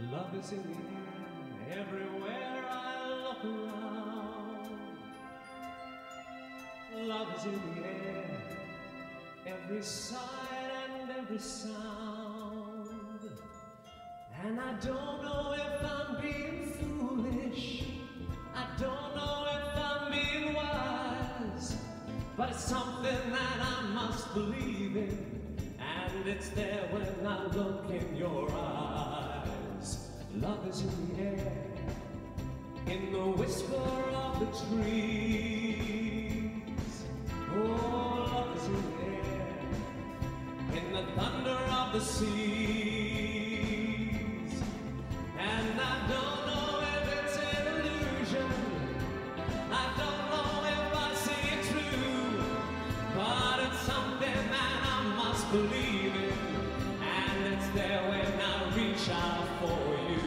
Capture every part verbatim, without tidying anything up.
Love is in the air, everywhere I look around. Love is in the air, every sight and every sound. And I don't know if I'm being foolish, I don't know if I'm being wise, but it's something that I must believe in, and it's there when I look in your eyes. Love is in the air, in the whisper of the trees. Oh, love is in the air, in the thunder of the seas. And I don't know if it's an illusion, I don't know if I see it true, but it's something that I must believe in, and it's there when I reach out for you.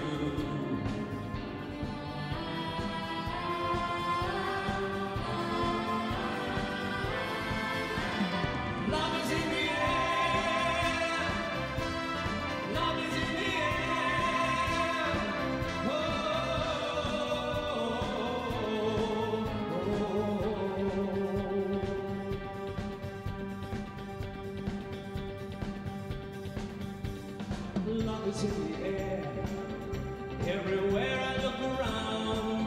Love is in the air, love is in the air. Oh, oh, oh, oh. Love is in the air, everywhere I look around.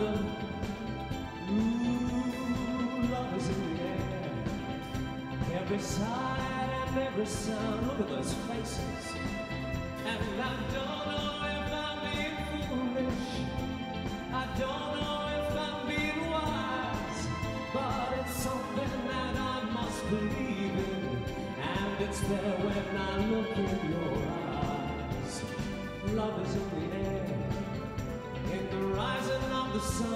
Ooh, love is in the air, every sight and every sound. Look at those faces. And I don't know if I'm being foolish, I don't know if I'm being wise, but it's something that I must believe in, and it's there when I look in your eyes. Love is in the air, in the rising of the sun.